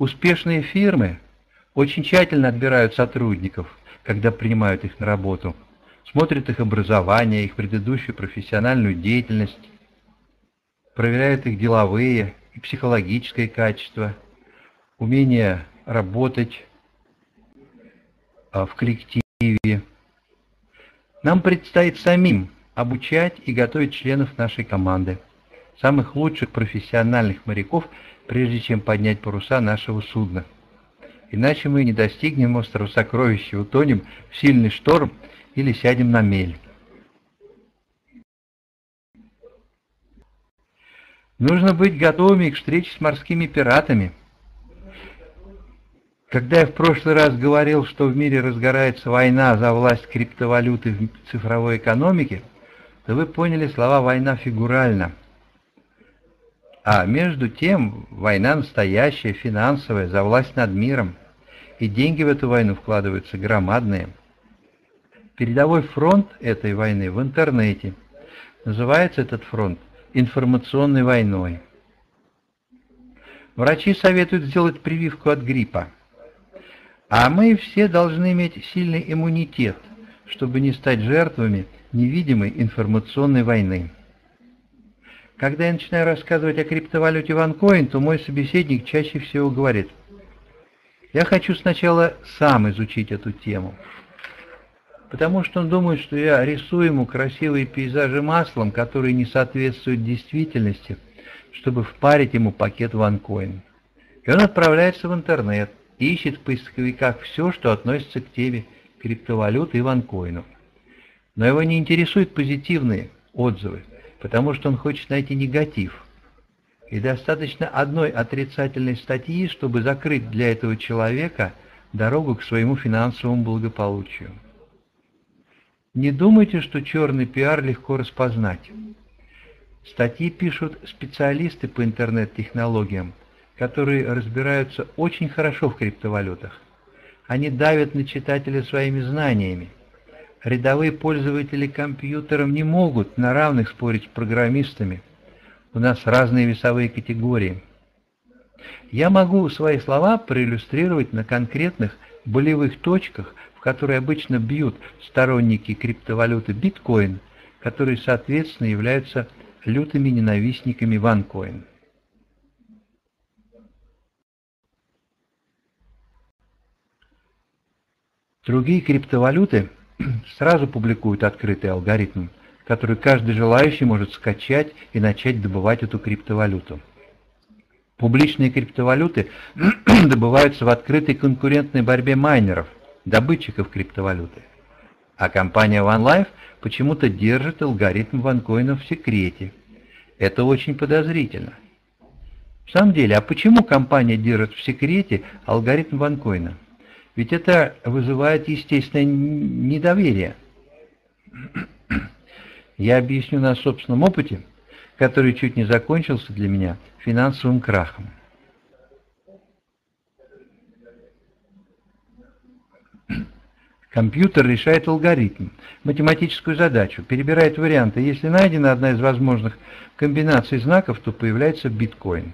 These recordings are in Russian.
Успешные фирмы очень тщательно отбирают сотрудников, когда принимают их на работу, смотрят их образование, их предыдущую профессиональную деятельность, проверяют их деловые и психологические качества, умение работать в коллективе. Нам предстоит самим обучать и готовить членов нашей команды, самых лучших профессиональных моряков, прежде чем поднять паруса нашего судна. Иначе мы не достигнем острова Сокровища, утонем в сильный шторм или сядем на мель. Нужно быть готовыми к встрече с морскими пиратами. Когда я в прошлый раз говорил, что в мире разгорается война за власть криптовалюты в цифровой экономике, то вы поняли слова «война» фигурально. А между тем, война настоящая, финансовая, за власть над миром. И деньги в эту войну вкладываются громадные. Передовой фронт этой войны в интернете. Называется этот фронт информационной войной. Врачи советуют сделать прививку от гриппа. А мы все должны иметь сильный иммунитет, чтобы не стать жертвами невидимой информационной войны. Когда я начинаю рассказывать о криптовалюте OneCoin, то мой собеседник чаще всего говорит: я хочу сначала сам изучить эту тему, потому что он думает, что я рисую ему красивые пейзажи маслом, которые не соответствуют действительности, чтобы впарить ему пакет OneCoin. И он отправляется в интернет и ищет в поисковиках все, что относится к теме криптовалюты и OneCoin. Но его не интересуют позитивные отзывы, потому что он хочет найти негатив. И достаточно одной отрицательной статьи, чтобы закрыть для этого человека дорогу к своему финансовому благополучию. Не думайте, что черный пиар легко распознать. Статьи пишут специалисты по интернет-технологиям, которые разбираются очень хорошо в криптовалютах. Они давят на читателя своими знаниями. Рядовые пользователи компьютером не могут на равных спорить с программистами. У нас разные весовые категории. Я могу свои слова проиллюстрировать на конкретных болевых точках, в которые обычно бьют сторонники криптовалюты биткоин, которые, соответственно, являются лютыми ненавистниками OneCoin. Другие криптовалюты сразу публикуют открытый алгоритм, который каждый желающий может скачать и начать добывать эту криптовалюту. Публичные криптовалюты добываются в открытой конкурентной борьбе майнеров, добытчиков криптовалюты. А компания OneLife почему-то держит алгоритм OneCoin в секрете. Это очень подозрительно. В самом деле, а почему компания держит в секрете алгоритм OneCoin? Ведь это вызывает естественное недоверие. Я объясню на собственном опыте, который чуть не закончился для меня финансовым крахом. Компьютер решает алгоритм, математическую задачу, перебирает варианты. Если найдена одна из возможных комбинаций знаков, то появляется биткоин.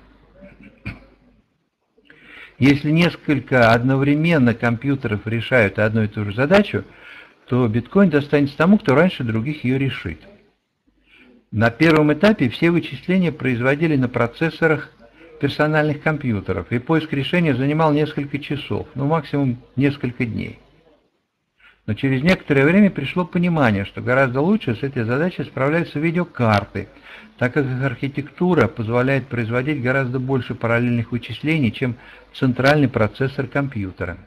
Если несколько одновременно компьютеров решают одну и ту же задачу, то биткоин достанется тому, кто раньше других ее решит. На первом этапе все вычисления производили на процессорах персональных компьютеров, и поиск решения занимал несколько часов, ну максимум несколько дней. Но через некоторое время пришло понимание, что гораздо лучше с этой задачей справляются видеокарты, так как их архитектура позволяет производить гораздо больше параллельных вычислений, чем центральный процессор компьютера.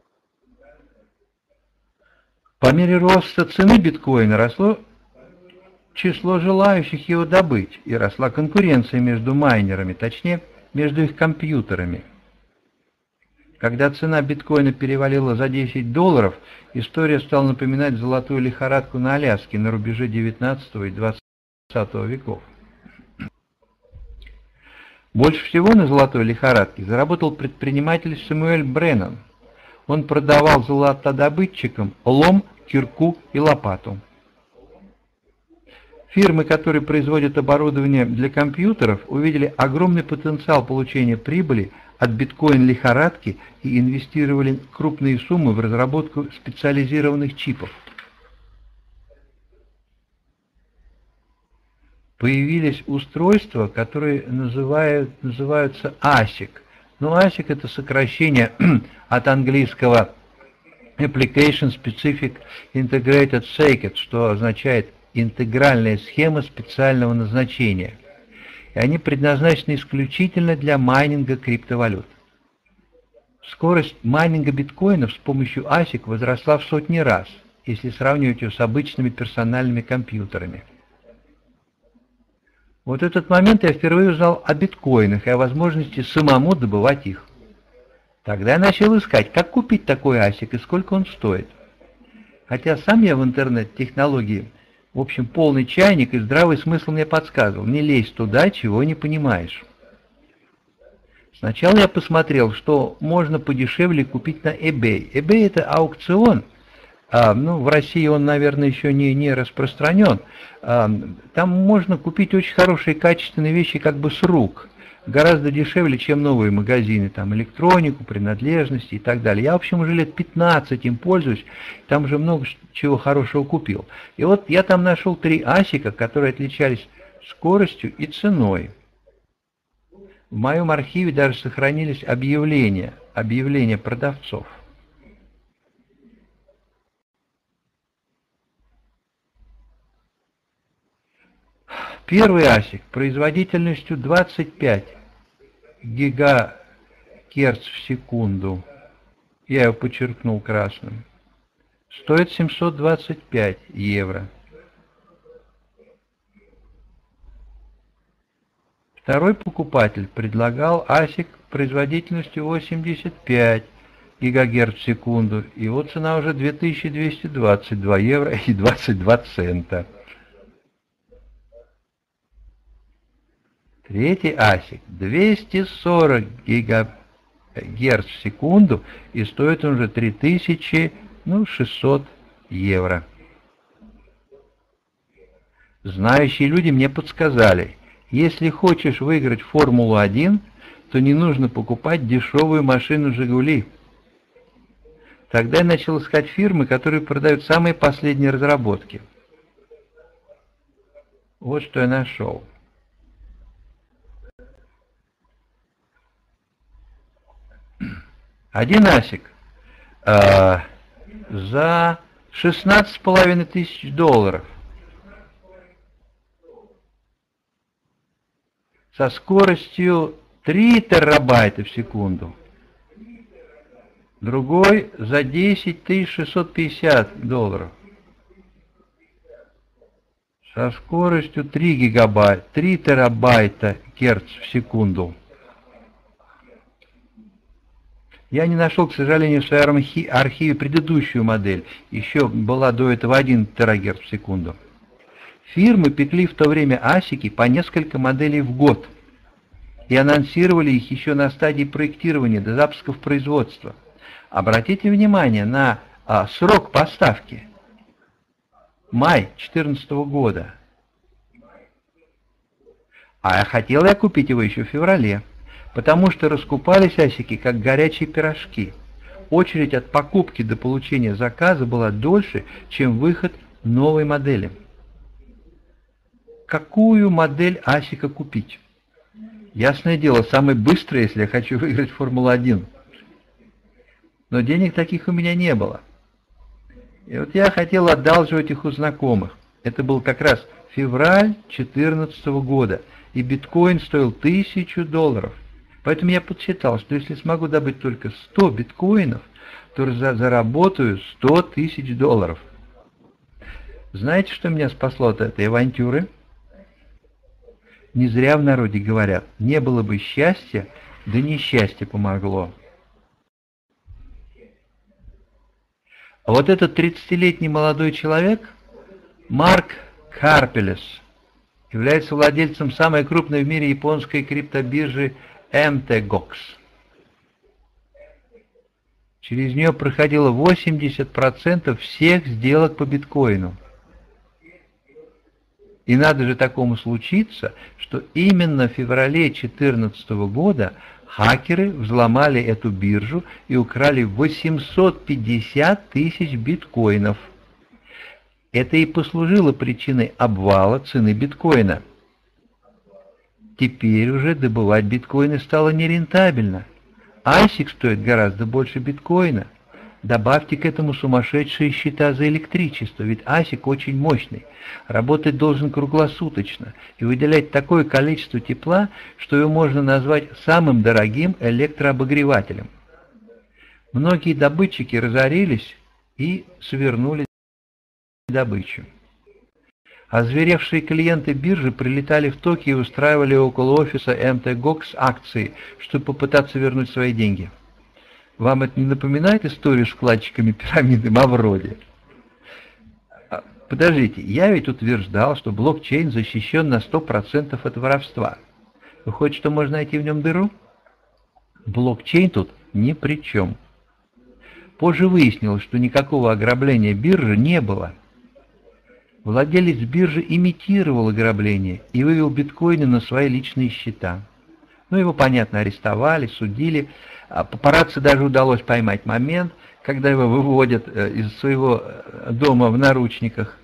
По мере роста цены биткоина росло число желающих его добыть, и росла конкуренция между майнерами, точнее, между их компьютерами. Когда цена биткоина перевалила за $10, история стала напоминать золотую лихорадку на Аляске на рубеже 19 и 20 веков. Больше всего на золотой лихорадке заработал предприниматель Сэмюэль Бреннан. Он продавал золотодобытчикам лом, кирку и лопату. Фирмы, которые производят оборудование для компьютеров, увидели огромный потенциал получения прибыли от биткоин-лихорадки и инвестировали крупные суммы в разработку специализированных чипов. Появились устройства, которые называются ASIC. Ну, ASIC — это сокращение от английского Application Specific Integrated Circuit, что означает интегральная схема специального назначения. И они предназначены исключительно для майнинга криптовалют. Скорость майнинга биткоинов с помощью ASIC возросла в сотни раз, если сравнивать ее с обычными персональными компьютерами. Вот в этот момент я впервые узнал о биткоинах и о возможности самому добывать их. Тогда я начал искать, как купить такой ASIC и сколько он стоит. Хотя сам я в интернет-технологии, в общем, полный чайник, и здравый смысл мне подсказывал: не лезь туда, чего не понимаешь. Сначала я посмотрел, что можно подешевле купить на eBay. eBay — это аукцион. В России он, наверное, еще не распространен. Там можно купить очень хорошие качественные вещи как бы с рук. Гораздо дешевле, чем новые магазины, там электронику, принадлежности и так далее. Я, в общем, уже лет 15 им пользуюсь, там уже много чего хорошего купил. И вот я там нашел 3 ASIC, которые отличались скоростью и ценой. В моем архиве даже сохранились объявления продавцов. Первый ASIC производительностью 25 ГГц в секунду, я его подчеркнул красным, стоит 725 евро. Второй покупатель предлагал ASIC производительностью 85 ГГц в секунду, его цена уже 2222 евро и 22 цента. Третий ASIC 240 ГГц в секунду, и стоит он уже 3600 евро. Знающие люди мне подсказали: если хочешь выиграть Формулу-1, то не нужно покупать дешевую машину «Жигули». Тогда я начал искать фирмы, которые продают самые последние разработки. Вот что я нашел. Один ASIC за 16,5 тысяч долларов со скоростью 3 терабайта в секунду. Другой за 10 650 долларов со скоростью 3 терабайта герц в секунду. Я не нашел, к сожалению, в своем архиве предыдущую модель. Еще была до этого 1 терагерц в секунду. Фирмы пекли в то время ASIC по несколько моделей в год и анонсировали их еще на стадии проектирования до запусков производства. Обратите внимание на срок поставки. Май 2014 года. А хотел я купить его еще в феврале, потому что раскупались ASIC как горячие пирожки. Очередь от покупки до получения заказа была дольше, чем выход новой модели. Какую модель ASIC купить? Ясное дело, самый быстрый, если я хочу выиграть Формулу-1. Но денег таких у меня не было. И вот я хотел одалживать их у знакомых. Это был как раз февраль 2014 года, и биткоин стоил 1000 долларов. Поэтому я подсчитал, что если смогу добыть только 100 биткоинов, то заработаю 100 тысяч долларов. Знаете, что меня спасло от этой авантюры? Не зря в народе говорят: не было бы счастья, да несчастье помогло. А вот этот 30-летний молодой человек, Марк Карпелес, является владельцем самой крупной в мире японской криптобиржи MTGOX. Через нее проходило 80% всех сделок по биткоину. И надо же такому случиться, что именно в феврале 2014 года Хакеры взломали эту биржу и украли 850 тысяч биткоинов. Это и послужило причиной обвала цены биткоина. Теперь уже добывать биткоины стало нерентабельно. ASIC стоит гораздо больше биткоина. Добавьте к этому сумасшедшие счета за электричество, ведь ASIC очень мощный, работать должен круглосуточно и выделять такое количество тепла, что его можно назвать самым дорогим электрообогревателем. Многие добытчики разорились и свернули добычу. Озверевшие клиенты биржи прилетали в Токио и устраивали около офиса МТГОКС акции, чтобы попытаться вернуть свои деньги. Вам это не напоминает историю с вкладчиками пирамиды Мавроди? Подождите, я ведь утверждал, что блокчейн защищен на 100% от воровства. Выходит, что можно найти в нем дыру? Блокчейн тут ни при чем. Позже выяснилось, что никакого ограбления биржи не было. Владелец биржи имитировал ограбление и вывел биткоины на свои личные счета. Ну, его, понятно, арестовали, судили. Папарацци даже удалось поймать момент, когда его выводят из своего дома в наручниках.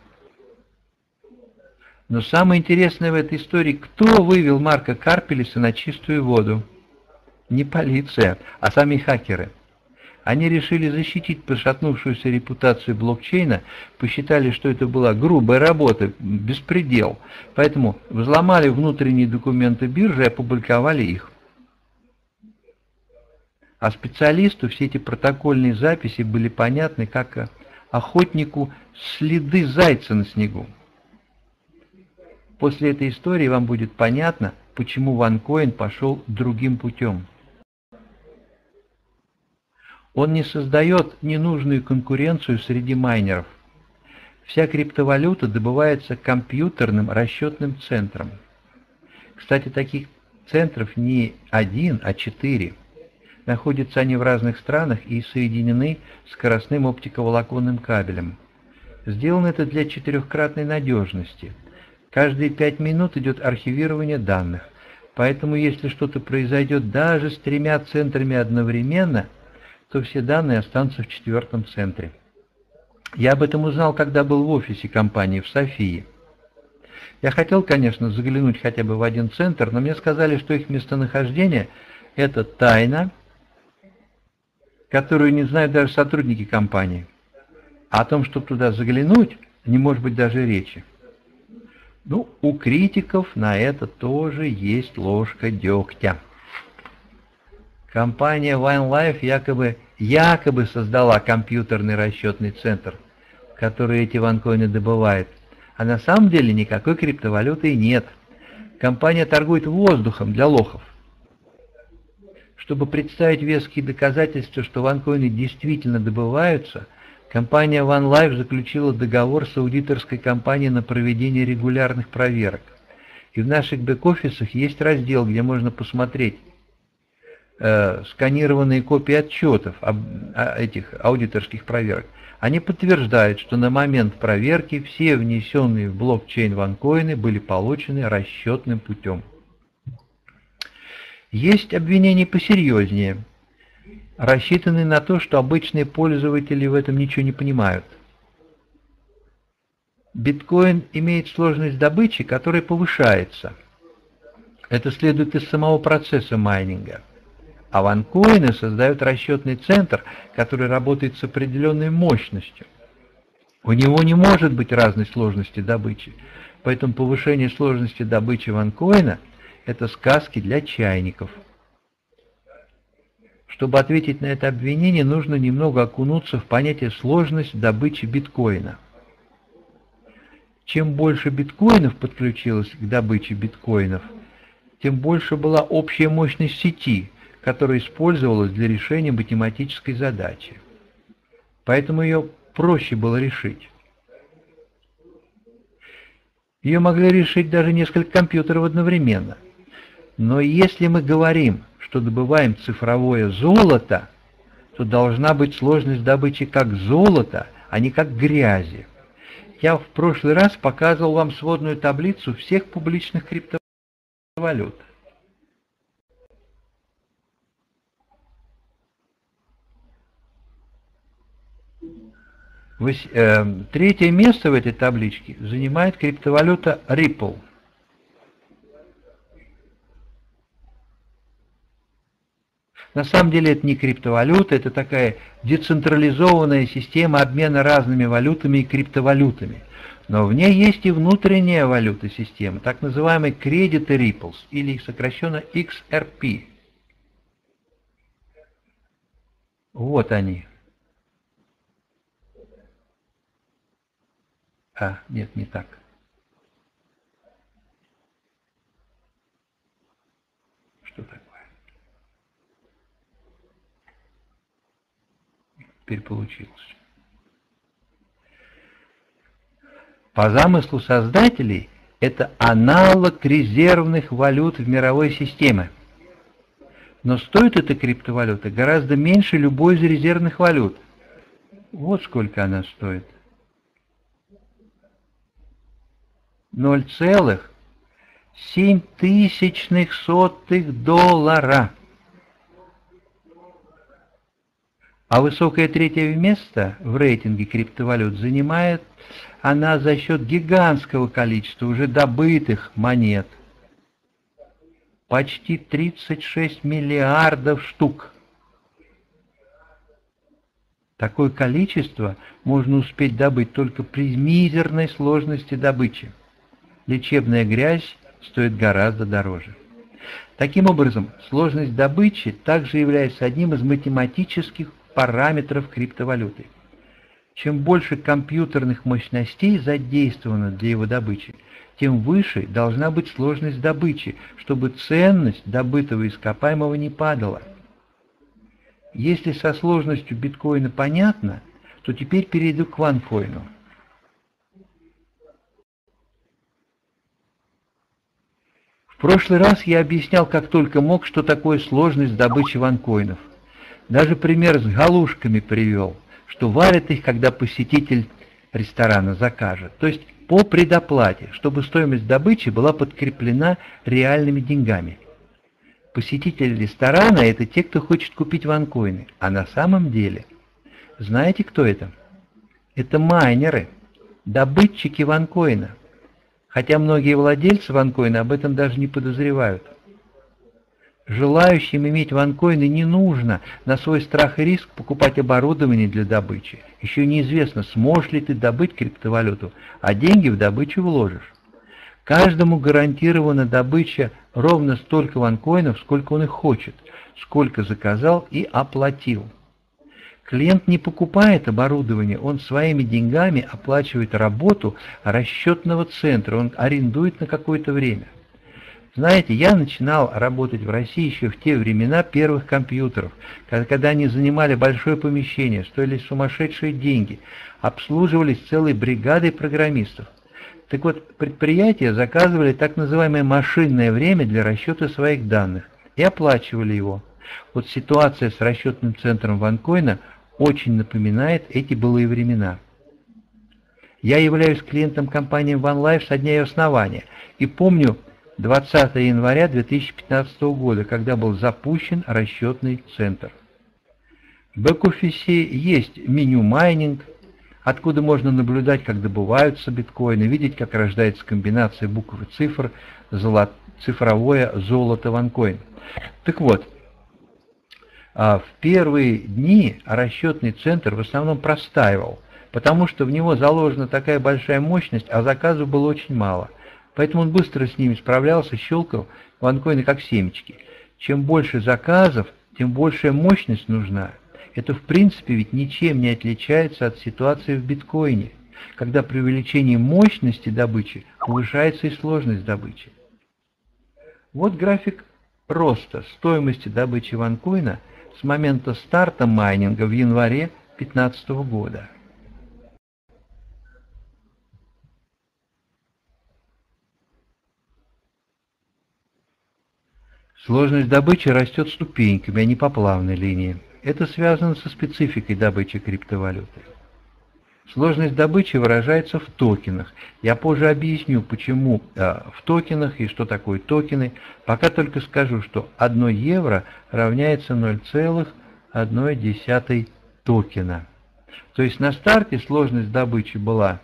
Но самое интересное в этой истории, кто вывел Марка Карпелиса на чистую воду? Не полиция, а сами хакеры. Они решили защитить пошатнувшуюся репутацию блокчейна, посчитали, что это была грубая работа, беспредел, поэтому взломали внутренние документы биржи и опубликовали их. А специалисту все эти протокольные записи были понятны, как охотнику следы зайца на снегу. После этой истории вам будет понятно, почему OneCoin пошел другим путем. Он не создает ненужную конкуренцию среди майнеров. Вся криптовалюта добывается компьютерным расчетным центром. Кстати, таких центров не один, а 4. Находятся они в разных странах и соединены скоростным оптиковолоконным кабелем. Сделано это для 4-кратной надежности. Каждые 5 минут идет архивирование данных. Поэтому, если что-то произойдет даже с 3 центрами одновременно, то все данные останутся в 4-м центре. Я об этом узнал, когда был в офисе компании в Софии. Я хотел, конечно, заглянуть хотя бы в один центр, но мне сказали, что их местонахождение – это тайна, которую не знают даже сотрудники компании. А о том, чтобы туда заглянуть, не может быть даже речи. Ну, у критиков на это тоже есть ложка дегтя. Компания OneLife якобы создала компьютерный расчетный центр, который эти ванкоины добывает. А на самом деле никакой криптовалюты нет. Компания торгует воздухом для лохов. Чтобы представить веские доказательства, что ванкоины действительно добываются, компания OneLife заключила договор с аудиторской компанией на проведение регулярных проверок. И в наших бэк-офисах есть раздел, где можно посмотреть сканированные копии отчетов этих аудиторских проверок. Они подтверждают, что на момент проверки все внесенные в блокчейн ванкоины были получены расчетным путем. Есть обвинения посерьезнее, рассчитанные на то, что обычные пользователи в этом ничего не понимают. Биткоин имеет сложность добычи, которая повышается. Это следует из самого процесса майнинга. А ванкоины создают расчетный центр, который работает с определенной мощностью. У него не может быть разной сложности добычи, поэтому повышение сложности добычи ванкоина – это сказки для чайников. Чтобы ответить на это обвинение, нужно немного окунуться в понятие сложность добычи биткоина. Чем больше биткоинов подключилось к добыче биткоинов, тем больше была общая мощность сети, которая использовалась для решения математической задачи. Поэтому ее проще было решить. Ее могли решить даже несколько компьютеров одновременно. Но если мы говорим, что добываем цифровое золото, то должна быть сложность добычи как золота, а не как грязи. Я в прошлый раз показывал вам сводную таблицу всех публичных криптовалют. Третье место в этой табличке занимает криптовалюта Ripple. На самом деле это не криптовалюта, это такая децентрализованная система обмена разными валютами и криптовалютами. Но в ней есть и внутренняя валюта системы, так называемый Credit Ripples, или сокращенно XRP. Вот они. Нет, не так. Что такое? Теперь получилось. По замыслу создателей, это аналог резервных валют в мировой системе. Но стоит эта криптовалюта гораздо меньше любой из резервных валют. Вот сколько она стоит. $0,007 А высокое третье место в рейтинге криптовалют занимает она за счет гигантского количества уже добытых монет. Почти 36 миллиардов штук. Такое количество можно успеть добыть только при мизерной сложности добычи. Лечебная грязь стоит гораздо дороже. Таким образом, сложность добычи также является одним из математических параметров криптовалюты. Чем больше компьютерных мощностей задействовано для его добычи, тем выше должна быть сложность добычи, чтобы ценность добытого ископаемого не падала. Если со сложностью биткоина понятно, то теперь перейду к ванкоину. В прошлый раз я объяснял как только мог, что такое сложность добычи ванкоинов. Даже пример с галушками привел, что варят их, когда посетитель ресторана закажет, то есть по предоплате, чтобы стоимость добычи была подкреплена реальными деньгами. Посетители ресторана – это те, кто хочет купить ванкоины, а на самом деле, знаете, кто это? Это майнеры, добытчики ванкоина. Хотя многие владельцы ванкоина об этом даже не подозревают. Желающим иметь ванкоины не нужно на свой страх и риск покупать оборудование для добычи. Еще неизвестно, сможешь ли ты добыть криптовалюту, а деньги в добычу вложишь. Каждому гарантирована добыча ровно столько ванкоинов, сколько он их хочет, сколько заказал и оплатил. Клиент не покупает оборудование, он своими деньгами оплачивает работу расчетного центра, он арендует на какое-то время. Знаете, я начинал работать в России еще в те времена первых компьютеров, когда они занимали большое помещение, стоили сумасшедшие деньги, обслуживались целой бригадой программистов. Так вот, предприятия заказывали так называемое машинное время для расчета своих данных и оплачивали его. Вот ситуация с расчетным центром ванкоина очень напоминает эти былые времена. Я являюсь клиентом компании OneLife со дня ее основания и помню 20 января 2015 года, когда был запущен расчетный центр. В бэк-офисе есть меню майнинг, откуда можно наблюдать, как добываются биткоины, видеть, как рождается комбинация букв и цифр, цифровое золото ванкоин. Так вот, в первые дни расчетный центр в основном простаивал, потому что в него заложена такая большая мощность, а заказов было очень мало. Поэтому он быстро с ними справлялся, щелкал ванкоины как семечки. Чем больше заказов, тем большая мощность нужна. Это в принципе ведь ничем не отличается от ситуации в биткоине, когда при увеличении мощности добычи повышается и сложность добычи. Вот график роста стоимости добычи ванкоина с момента старта майнинга в январе 2015 года. Сложность добычи растет ступеньками, а не по плавной линии. Это связано со спецификой добычи криптовалюты. Сложность добычи выражается в токенах. Я позже объясню, почему в токенах и что такое токены. Пока только скажу, что 1 евро равняется 0,1 токена. То есть на старте сложность добычи была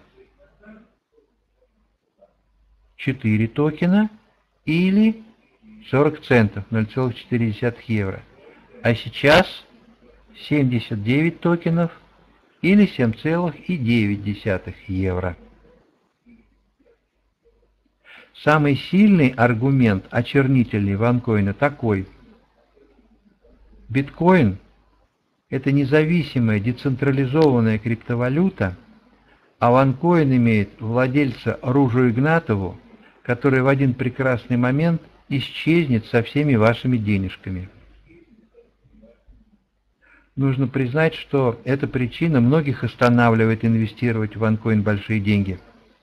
4 токена или 40 центов, 0,4 евро. А сейчас 79 токенов или 7,9 евро. Самый сильный аргумент очернительный ванкоина такой. Биткоин – это независимая децентрализованная криптовалюта, а ванкоин имеет владельца Ружу Игнатову, который в один прекрасный момент исчезнет со всеми вашими денежками. Нужно признать, что эта причина многих останавливает инвестировать в ванкоин большие деньги.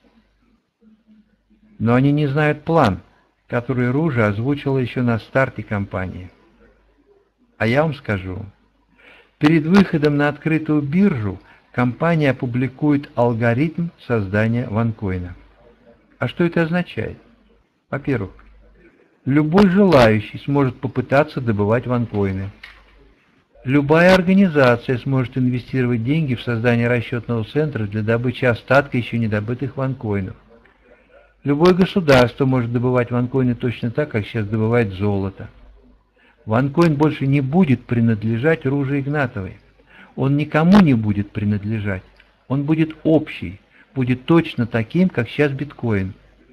Но они не знают план, который Ружа озвучила еще на старте кампании. А я вам скажу, перед выходом на открытую биржу компания опубликует алгоритм создания ванкоина. А что это означает? Во-первых, любой желающий сможет попытаться добывать ванкоины. Любая организация сможет инвестировать деньги в создание расчетного центра для добычи остатка еще недобытых ванкоинов. Любое государство может добывать ванкоины точно так, как сейчас добывает золото. Ванкоин больше не будет принадлежать Руже Игнатовой. Он никому не будет принадлежать. Он будет общий, будет точно таким, как сейчас биткоин.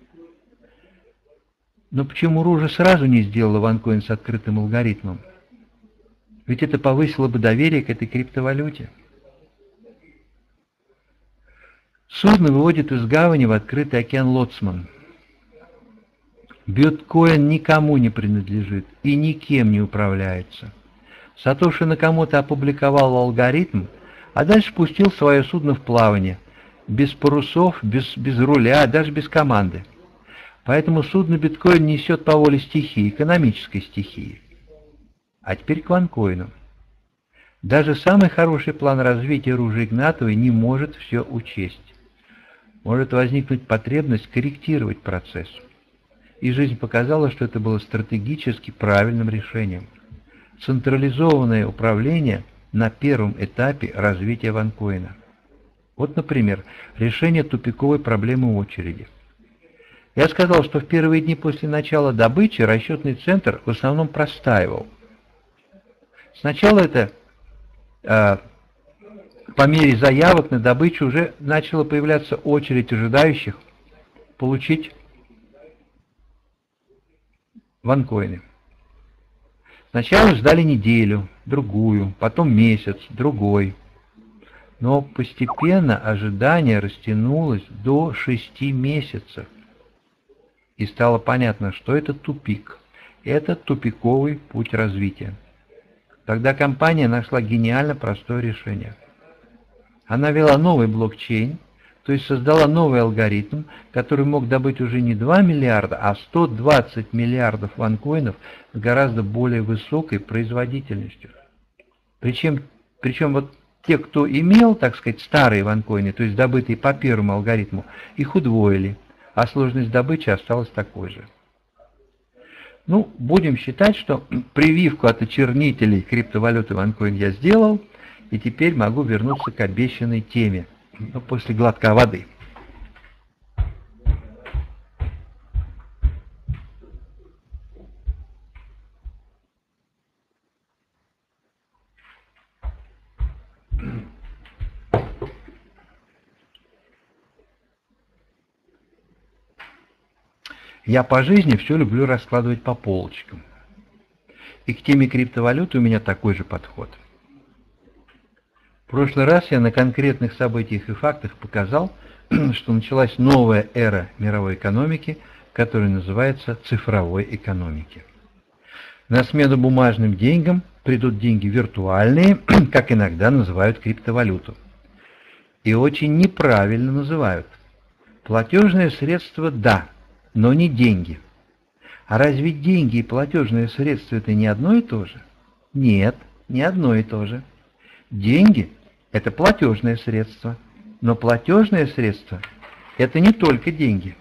Но почему Ружа сразу не сделала ванкоин с открытым алгоритмом? Ведь это повысило бы доверие к этой криптовалюте. Судно выводит из гавани в открытый океан Лоцман. Биткоин никому не принадлежит и никем не управляется. Сатоши Накамото опубликовал алгоритм, а дальше пустил свое судно в плавание, без парусов, без руля, даже без команды. Поэтому судно биткоин несет по воле стихии, экономической стихии. А теперь к ванкоину. Даже самый хороший план развития Ружи Игнатовой не может все учесть. Может возникнуть потребность корректировать процесс. И жизнь показала, что это было стратегически правильным решением. Централизованное управление на первом этапе развития ванкоина. Вот, например, решение тупиковой проблемы очереди. Я сказал, что в первые дни после начала добычи расчетный центр в основном простаивал. Сначала это по мере заявок на добычу уже начала появляться очередь ожидающих получить ванкоины. Сначала ждали неделю, другую, потом месяц, другой. Но постепенно ожидание растянулось до 6 месяцев. И стало понятно, что это тупик. Это тупиковый путь развития. Тогда компания нашла гениально простое решение. Она ввела новый блокчейн, то есть создала новый алгоритм, который мог добыть уже не 2 миллиарда, а 120 миллиардов ванкоинов с гораздо более высокой производительностью. Причем вот те, кто имел, так сказать, старые ванкоины, то есть добытые по первому алгоритму, их удвоили, а сложность добычи осталась такой же. Ну, будем считать, что прививку от очернителей криптовалюты ванкоин я сделал, и теперь могу вернуться к обещанной теме, но после глотка воды. Я по жизни все люблю раскладывать по полочкам. И к теме криптовалюты у меня такой же подход. В прошлый раз я на конкретных событиях и фактах показал, что началась новая эра мировой экономики, которая называется цифровой экономикой. На смену бумажным деньгам придут деньги виртуальные, как иногда называют криптовалюту. И очень неправильно называют. Платежное средство – да, но не деньги. А разве деньги и платежные средства – это не одно и то же? Нет, не одно и то же. Деньги – это платежное средство, но платежное средство – это не только деньги.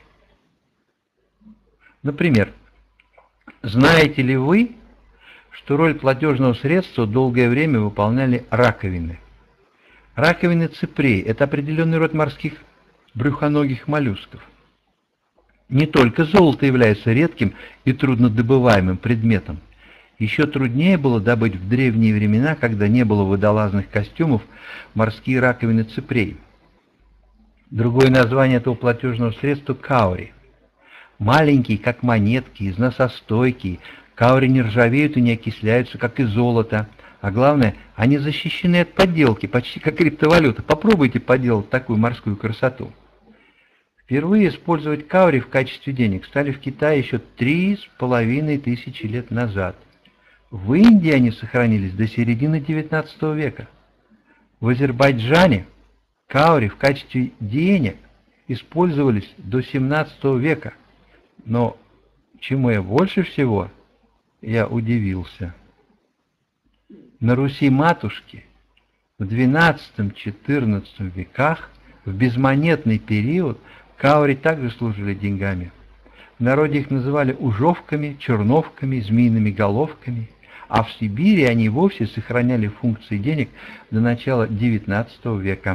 Например, знаете ли вы, что роль платежного средства долгое время выполняли раковины? Раковины ципрей – это определенный род морских брюхоногих моллюсков. Не только золото является редким и труднодобываемым предметом. Еще труднее было добыть в древние времена, когда не было водолазных костюмов, морские раковины ципрей. Другое название этого платежного средства – каури. Маленькие, как монетки, износостойкие, каури не ржавеют и не окисляются, как и золото. А главное, они защищены от подделки, почти как криптовалюта. Попробуйте поделать такую морскую красоту. Впервые использовать каури в качестве денег стали в Китае еще 3500 лет назад. В Индии они сохранились до середины XIX века. В Азербайджане каури в качестве денег использовались до XVII века. Но чему я больше всего удивился. На Руси-матушке в XII-XIV веках в безмонетный период каури также служили деньгами. В народе их называли ужовками, черновками, змеиными головками, а в Сибири они вовсе сохраняли функции денег до начала XIX века.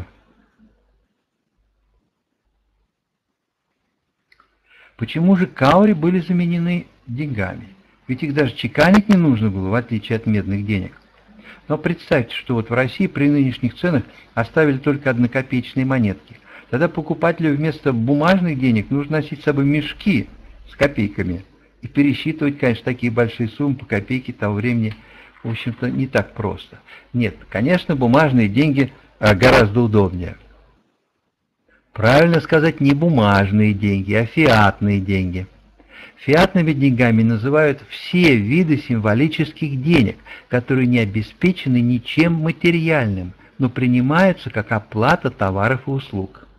Почему же каури были заменены деньгами? Ведь их даже чеканить не нужно было, в отличие от медных денег. Но представьте, что вот в России при нынешних ценах оставили только однокопеечные монетки. Тогда покупателю вместо бумажных денег нужно носить с собой мешки с копейками. И пересчитывать, конечно, такие большие суммы по копейке того времени, в общем-то, не так просто. Нет, конечно, бумажные деньги гораздо удобнее. Правильно сказать, не бумажные деньги, а фиатные деньги. Фиатными деньгами называют все виды символических денег, которые не обеспечены ничем материальным, но принимаются как оплата товаров и услуг.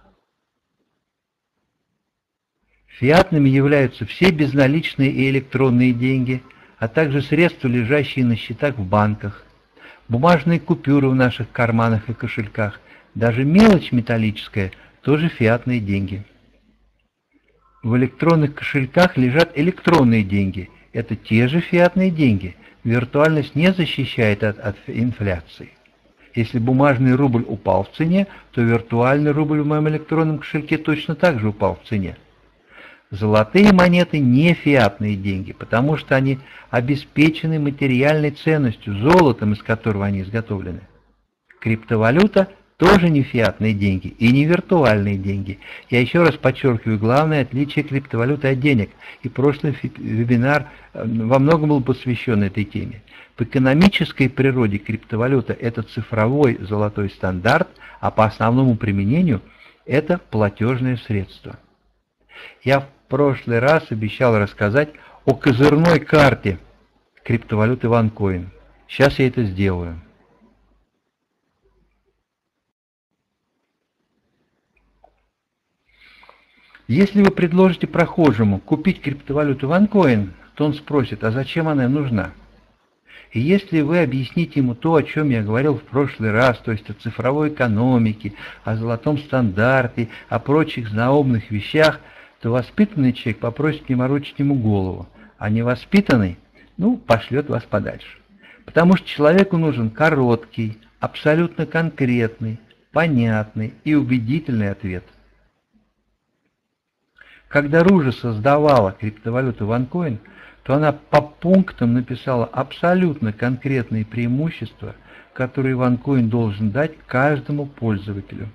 Фиатными являются все безналичные и электронные деньги, а также средства, лежащие на счетах в банках, бумажные купюры в наших карманах и кошельках, даже мелочь металлическая – тоже фиатные деньги. В электронных кошельках лежат электронные деньги. Это те же фиатные деньги. Виртуальность не защищает от инфляции. Если бумажный рубль упал в цене, то виртуальный рубль в моем электронном кошельке точно так же упал в цене. Золотые монеты не фиатные деньги, потому что они обеспечены материальной ценностью, золотом, из которого они изготовлены. Криптовалюта тоже не фиатные деньги и не виртуальные деньги. Я еще раз подчеркиваю главное отличие криптовалюты от денег, и прошлый вебинар во многом был посвящен этой теме. В экономической природе криптовалюта – это цифровой золотой стандарт, а по основному применению – это платежное средство. Я в прошлый раз обещал рассказать о козырной карте криптовалюты OneCoin. Сейчас я это сделаю. Если вы предложите прохожему купить криптовалюту OneCoin, то он спросит, а зачем она нужна? И если вы объясните ему то, о чем я говорил в прошлый раз, то есть о цифровой экономике, о золотом стандарте, о прочих заумных вещах, то воспитанный человек попросит не морочить ему голову, а невоспитанный, пошлет вас подальше. Потому что человеку нужен короткий, абсолютно конкретный, понятный и убедительный ответ. Когда Ружа создавала криптовалюту OneCoin, то она по пунктам написала абсолютно конкретные преимущества, которые OneCoin должен дать каждому пользователю.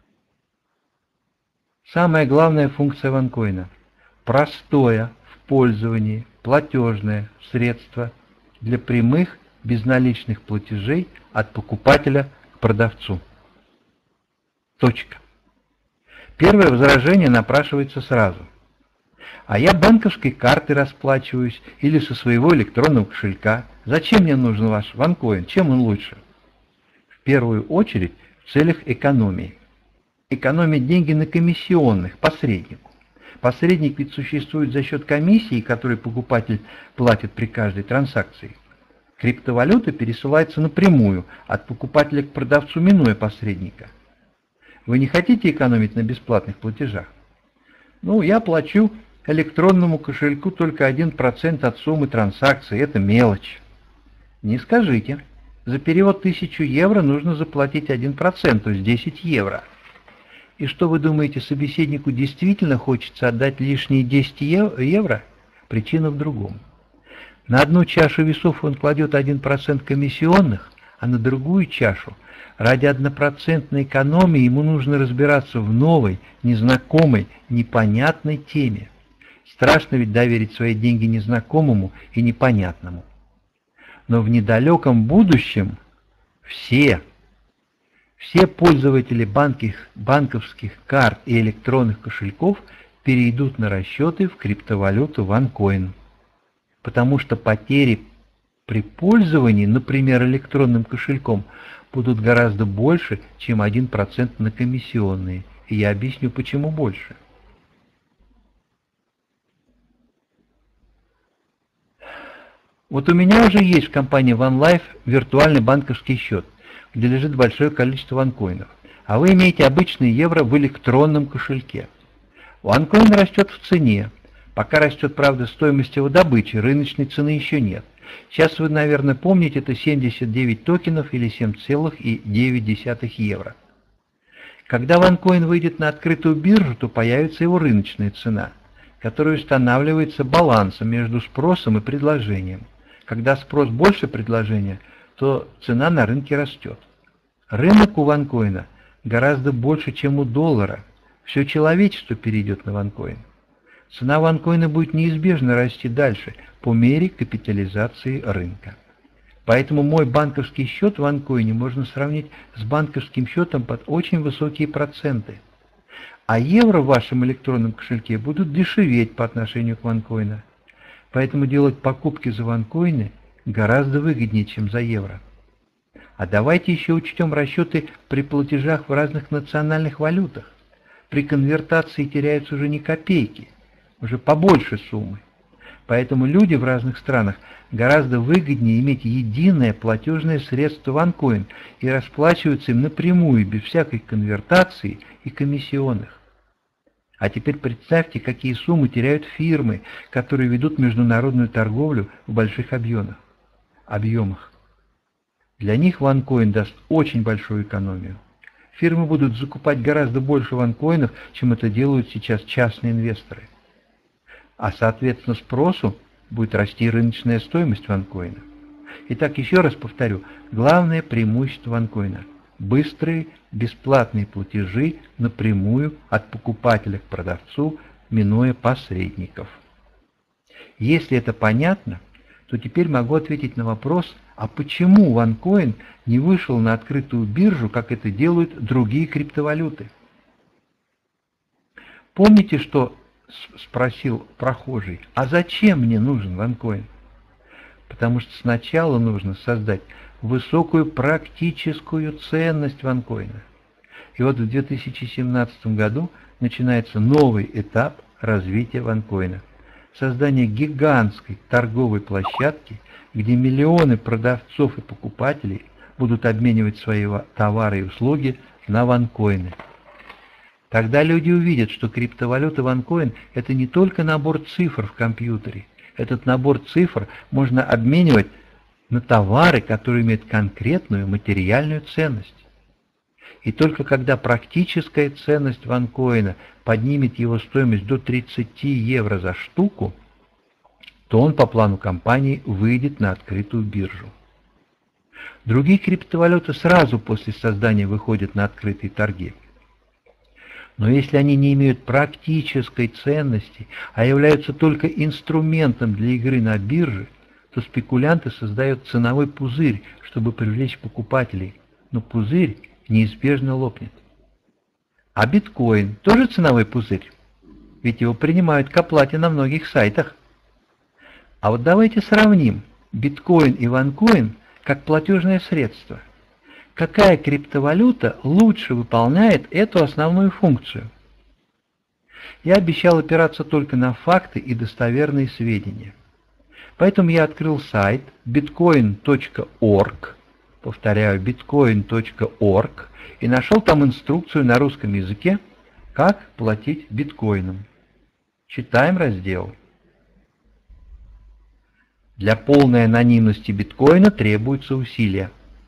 Самая главная функция OneCoin – простое в пользовании платежное средство для прямых безналичных платежей от покупателя к продавцу. Точка. Первое возражение напрашивается сразу. А я банковской картой расплачиваюсь или со своего электронного кошелька. Зачем мне нужен ваш OneCoin? Чем он лучше? В первую очередь в целях экономии. Экономить деньги на комиссионных, посреднику. Посредник ведь существует за счет комиссии, которую покупатель платит при каждой транзакции. Криптовалюта пересылается напрямую от покупателя к продавцу, минуя посредника. Вы не хотите экономить на бесплатных платежах? Я плачу электронному кошельку только 1% от суммы транзакции. Это мелочь. Не скажите. За перевод 1000 евро нужно заплатить 1%, то есть 10 евро. И что вы думаете, собеседнику действительно хочется отдать лишние 10 евро? Причина в другом. На одну чашу весов он кладет 1% комиссионных, а на другую чашу ради 1% экономии ему нужно разбираться в новой, незнакомой, непонятной теме. Страшно ведь доверить свои деньги незнакомому и непонятному. Но в недалеком будущем все пользователи банковских карт и электронных кошельков перейдут на расчеты в криптовалюту OneCoin, потому что потери при пользовании, например, электронным кошельком, будут гораздо больше, чем 1% на комиссионные. И я объясню, почему больше. Вот у меня уже есть в компании OneLife виртуальный банковский счет, где лежит большое количество OneCoin'ов, а вы имеете обычные евро в электронном кошельке. OneCoin растет в цене. Пока растет, правда, стоимость его добычи, рыночной цены еще нет. Сейчас вы, наверное, помните, это 79 токенов или 7,9 евро. Когда OneCoin выйдет на открытую биржу, то появится его рыночная цена, которая устанавливается балансом между спросом и предложением. Когда спрос больше предложения, то цена на рынке растет. Рынок у OneCoin гораздо больше, чем у доллара. Все человечество перейдет на OneCoin. Цена OneCoin будет неизбежно расти дальше по мере капитализации рынка. Поэтому мой банковский счет в OneCoin можно сравнить с банковским счетом под очень высокие проценты. А евро в вашем электронном кошельке будут дешеветь по отношению к OneCoin. Поэтому делать покупки за OneCoin гораздо выгоднее, чем за евро. А давайте еще учтем расчеты при платежах в разных национальных валютах. При конвертации теряются уже не копейки, уже побольше суммы. Поэтому люди в разных странах гораздо выгоднее иметь единое платежное средство OneCoin и расплачиваться им напрямую, без всякой конвертации и комиссионных. А теперь представьте, какие суммы теряют фирмы, которые ведут международную торговлю в больших объемах. Для них OneCoin даст очень большую экономию. Фирмы будут закупать гораздо больше OneCoin'ов, чем это делают сейчас частные инвесторы. А соответственно спросу будет расти рыночная стоимость OneCoin. Итак, еще раз повторю, главное преимущество OneCoin – быстрые, бесплатные платежи напрямую от покупателя к продавцу, минуя посредников. Если это понятно, то теперь могу ответить на вопрос, а почему OneCoin не вышел на открытую биржу, как это делают другие криптовалюты? Помните, что спросил прохожий, а зачем мне нужен OneCoin? Потому что сначала нужно создать высокую практическую ценность OneCoin. И вот в 2017 году начинается новый этап развития OneCoin. Создание гигантской торговой площадки, где миллионы продавцов и покупателей будут обменивать свои товары и услуги на OneCoin. Тогда люди увидят, что криптовалюта OneCoin – это не только набор цифр в компьютере. Этот набор цифр можно обменивать на товары, которые имеют конкретную материальную ценность. И только когда практическая ценность OneCoin поднимет его стоимость до 30 евро за штуку, то он по плану компании выйдет на открытую биржу. Другие криптовалюты сразу после создания выходят на открытые торги. Но если они не имеют практической ценности, а являются только инструментом для игры на бирже, то спекулянты создают ценовой пузырь, чтобы привлечь покупателей, но пузырь неизбежно лопнет. А биткоин тоже ценовой пузырь, ведь его принимают к оплате на многих сайтах. А вот давайте сравним биткоин и OneCoin как платежное средство. Какая криптовалюта лучше выполняет эту основную функцию? Я обещал опираться только на факты и достоверные сведения. Поэтому я открыл сайт bitcoin.org, повторяю, bitcoin.org, и нашел там инструкцию на русском языке, как платить биткоином. Читаем раздел. Для полной анонимности биткоина требуются усилия.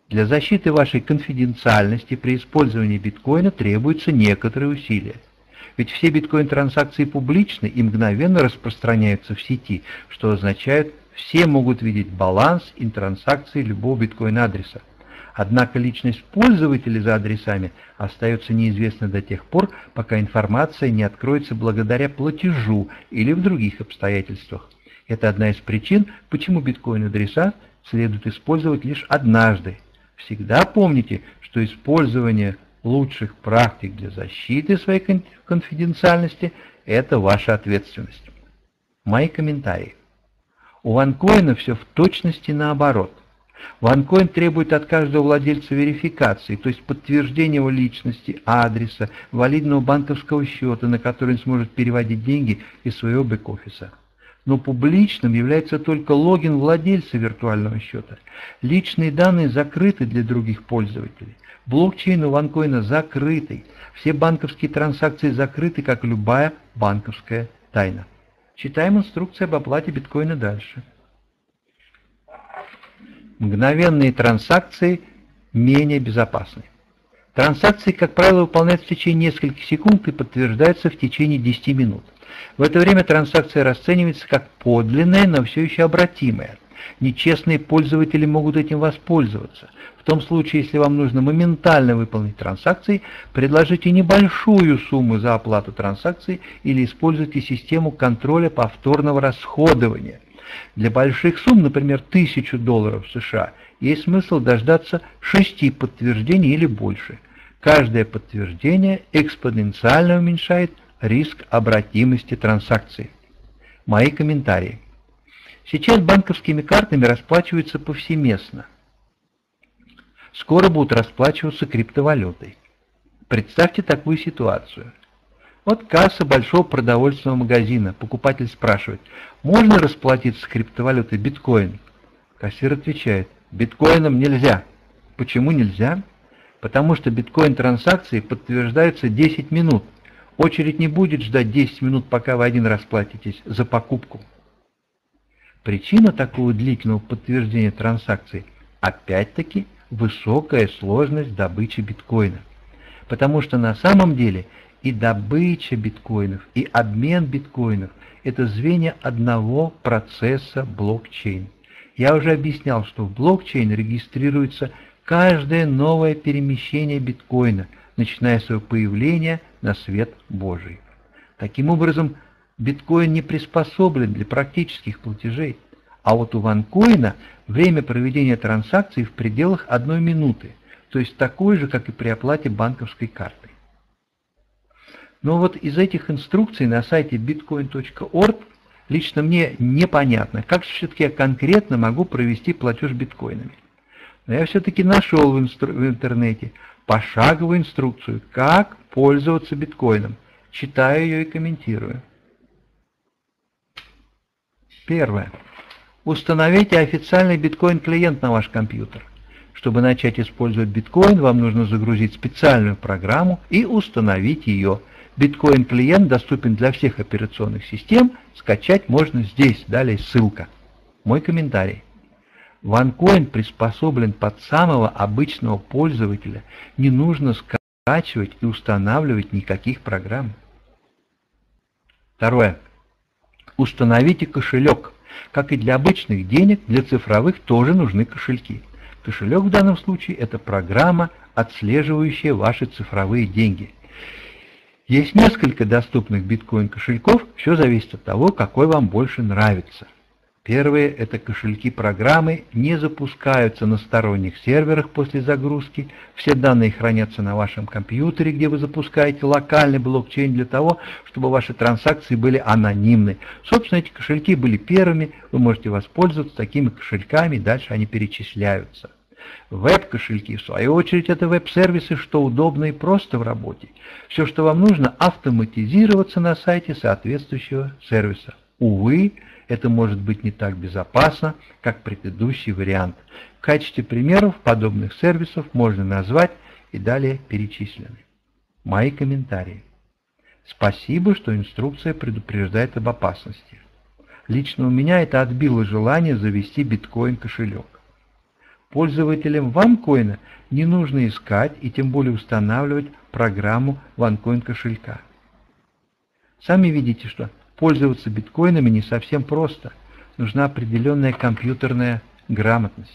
Для защиты вашей конфиденциальности при использовании биткоина требуются некоторые усилия. Ведь все биткоин-транзакции публичны и мгновенно распространяются в сети, что означает, все могут видеть баланс и транзакции любого биткоин-адреса. Однако личность пользователя за адресами остается неизвестной до тех пор, пока информация не откроется благодаря платежу или в других обстоятельствах. Это одна из причин, почему биткоин-адреса следует использовать лишь однажды. Всегда помните, что использование лучших практик для защиты своей конфиденциальности – это ваша ответственность. Мои комментарии. У OneCoin все в точности наоборот. OneCoin требует от каждого владельца верификации, то есть подтверждения его личности, адреса, валидного банковского счета, на который он сможет переводить деньги из своего бэк-офиса. Но публичным является только логин владельца виртуального счета. Личные данные закрыты для других пользователей. Блокчейн у OneCoin закрытый. Все банковские транзакции закрыты, как любая банковская тайна. Читаем инструкцию об оплате биткоина дальше. Мгновенные транзакции менее безопасны. Транзакции, как правило, выполняются в течение нескольких секунд и подтверждаются в течение 10 минут. В это время транзакция расценивается как подлинная, но все еще обратимая. Нечестные пользователи могут этим воспользоваться. В том случае, если вам нужно моментально выполнить транзакции, предложите небольшую сумму за оплату транзакции или используйте систему контроля повторного расходования. Для больших сумм, например, $1000 США, есть смысл дождаться 6 подтверждений или больше. Каждое подтверждение экспоненциально уменьшает риск обратимости транзакции. Мои комментарии. Сейчас банковскими картами расплачиваются повсеместно. Скоро будут расплачиваться криптовалютой. Представьте такую ситуацию. Вот касса большого продовольственного магазина. Покупатель спрашивает, можно расплатиться криптовалютой биткоин? Кассир отвечает, биткоином нельзя. Почему нельзя? Потому что биткоин-транзакции подтверждаются 10 минут. Очередь не будет ждать 10 минут, пока вы один расплатитесь за покупку. Причина такого длительного подтверждения транзакций опять-таки высокая сложность добычи биткоина. Потому что на самом деле и добыча биткоинов, и обмен биткоинов – это звенья одного процесса блокчейн. Я уже объяснял, что в блокчейн регистрируется каждое новое перемещение биткоина, начиная с его появления на свет Божий. Таким образом, биткоин не приспособлен для практических платежей, а вот у OneCoin время проведения транзакций в пределах 1 минуты, то есть такое же, как и при оплате банковской картой. Но вот из этих инструкций на сайте bitcoin.org лично мне непонятно, как же все-таки я конкретно могу провести платеж биткоинами. Но я все-таки нашел в интернете пошаговую инструкцию, как пользоваться биткоином. Читаю ее и комментирую. Первое. Установите официальный биткоин-клиент на ваш компьютер. Чтобы начать использовать биткоин, вам нужно загрузить специальную программу и установить ее. Биткоин-клиент доступен для всех операционных систем, скачать можно здесь, далее ссылка. Мой комментарий. OneCoin приспособлен под самого обычного пользователя, не нужно скачивать и устанавливать никаких программ. Второе. Установите кошелек. Как и для обычных денег, для цифровых тоже нужны кошельки. Кошелек в данном случае – это программа, отслеживающая ваши цифровые деньги. Есть несколько доступных биткоин-кошельков, все зависит от того, какой вам больше нравится. Первые – это кошельки-программы, не запускаются на сторонних серверах после загрузки, все данные хранятся на вашем компьютере, где вы запускаете локальный блокчейн для того, чтобы ваши транзакции были анонимны. Собственно, эти кошельки были первыми, вы можете воспользоваться такими кошельками, дальше они перечисляются. Веб-кошельки, в свою очередь, это веб-сервисы, что удобно и просто в работе. Все, что вам нужно, автоматизироваться на сайте соответствующего сервиса. Увы, это может быть не так безопасно, как предыдущий вариант. В качестве примеров подобных сервисов можно назвать и далее перечислены. Мои комментарии. Спасибо, что инструкция предупреждает об опасности. Лично у меня это отбило желание завести биткоин-кошелек. Пользователям OneCoin не нужно искать и тем более устанавливать программу OneCoin кошелька. Сами видите, что пользоваться биткоинами не совсем просто. Нужна определенная компьютерная грамотность.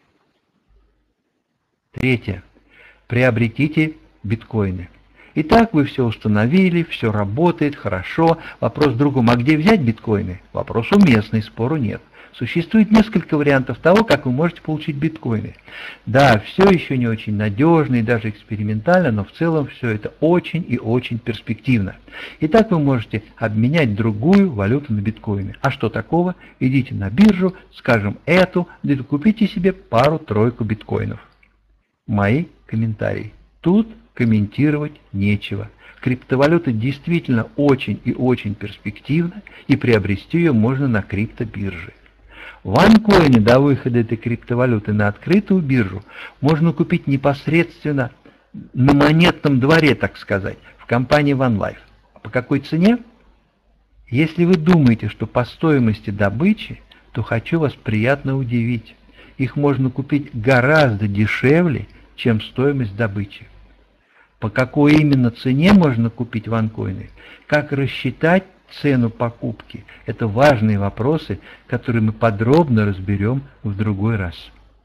Третье. Приобретите биткоины. Итак, вы все установили, все работает хорошо. Вопрос в другом, а где взять биткоины? Вопрос уместный, спору нет. Существует несколько вариантов того, как вы можете получить биткоины. Да, все еще не очень надежно и даже экспериментально, но в целом все это очень и очень перспективно. Итак, вы можете обменять другую валюту на биткоины. А что такого? Идите на биржу, скажем, эту, и купите себе пару-тройку биткоинов. Мои комментарии. Тут комментировать нечего. Криптовалюта действительно очень и очень перспективна, и приобрести ее можно на криптобирже. В OneCoin до выхода этой криптовалюты на открытую биржу можно купить непосредственно на монетном дворе, так сказать, в компании OneLife. А по какой цене? Если вы думаете, что по стоимости добычи, то хочу вас приятно удивить. Их можно купить гораздо дешевле, чем стоимость добычи. По какой именно цене можно купить OneCoin? Как рассчитать цену покупки? Это важные вопросы, которые мы подробно разберем в другой раз.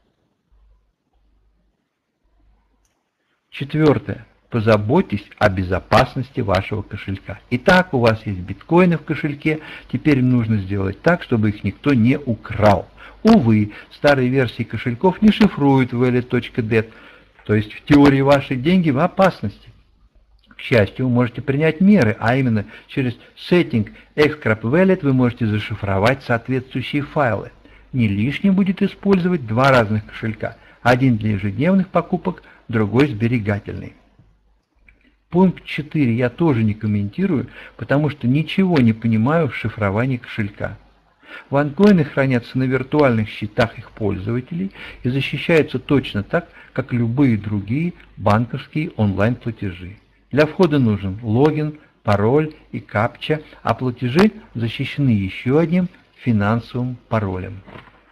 Четвертое. Позаботьтесь о безопасности вашего кошелька. Итак, у вас есть биткоины в кошельке, теперь нужно сделать так, чтобы их никто не украл. Увы, старые версии кошельков не шифруют wallet.det, то есть в теории ваши деньги в опасности. К счастью, вы можете принять меры, а именно через Setting Xcrypt Wallet вы можете зашифровать соответствующие файлы. Не лишним будет использовать два разных кошелька, один для ежедневных покупок, другой сберегательный. Пункт 4 я тоже не комментирую, потому что ничего не понимаю в шифровании кошелька. OneCoin хранятся на виртуальных счетах их пользователей и защищаются точно так, как любые другие банковские онлайн-платежи. Для входа нужен логин, пароль и капча, а платежи защищены еще одним финансовым паролем.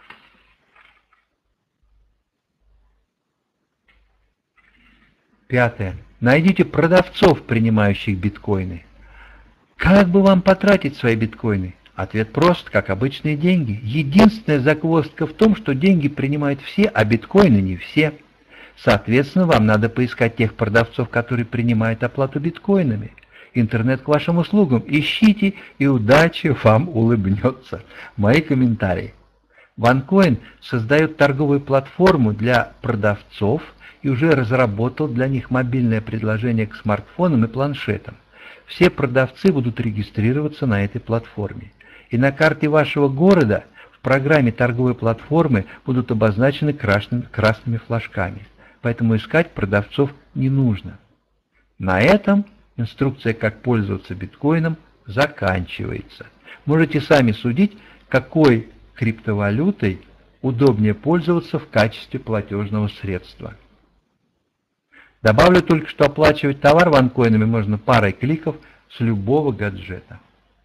Пятое. Найдите продавцов, принимающих биткоины. Как бы вам потратить свои биткоины? Ответ прост, как обычные деньги. Единственная загвоздка в том, что деньги принимают все, а биткоины не все. Соответственно, вам надо поискать тех продавцов, которые принимают оплату биткоинами. Интернет к вашим услугам. Ищите, и удача вам улыбнется. Мои комментарии. OneCoin создает торговую платформу для продавцов и уже разработал для них мобильное предложение к смартфонам и планшетам. Все продавцы будут регистрироваться на этой платформе. И на карте вашего города в программе торговой платформы будут обозначены красными флажками. Поэтому искать продавцов не нужно. На этом инструкция, как пользоваться биткоином, заканчивается. Можете сами судить, какой криптовалютой удобнее пользоваться в качестве платежного средства. Добавлю только, что оплачивать товар OneCoin'ами можно парой кликов с любого гаджета.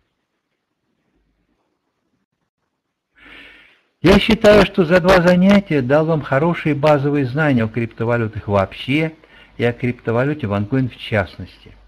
Я считаю, что за 2 занятия дал вам хорошие базовые знания о криптовалютах вообще и о криптовалюте OneCoin в частности.